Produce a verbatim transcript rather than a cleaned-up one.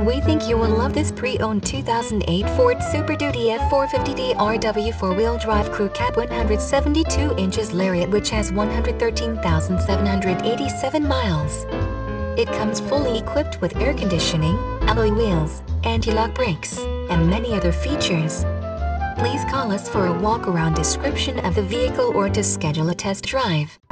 We think you will love this pre-owned two thousand eight Ford Super Duty F four fifty D R W four-wheel drive crew cab one hundred seventy-two inches Lariat, which has one hundred thirteen thousand seven hundred eighty-seven miles. It comes fully equipped with air conditioning, alloy wheels, anti-lock brakes, and many other features. Please call us for a walk-around description of the vehicle or to schedule a test drive.